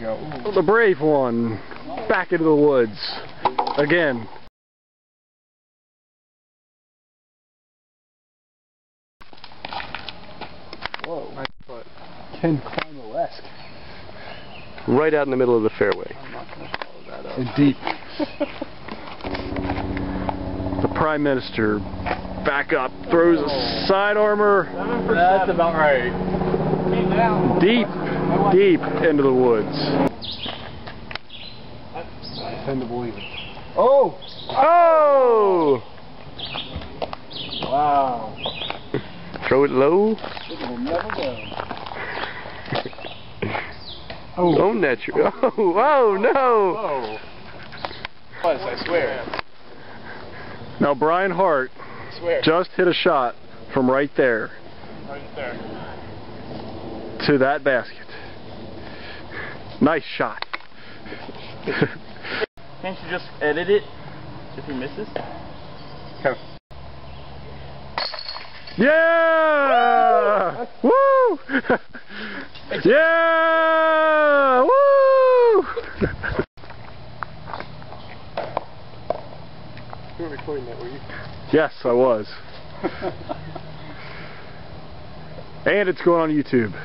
go. Ooh. The brave one. Back into the woods. Again. Whoa. Nice putt. Ken Climo-esque. Right out in the middle of the fairway. I'm not going to follow that up. And deep. The Prime Minister back up, throws a side armor. That's about right. Deep, deep into the woods. I tend to believe it. Oh! Oh! Wow. Throw it low. It will never go. Oh, natural. Oh, no. Oh. I swear. Now Brian Hart just hit a shot from right there. Right there. To that basket. Nice shot. Can't you just edit it if he misses? Yeah! Woo! Yeah! Woo! You were recording that, were you? Yes, I was. And it's going on YouTube.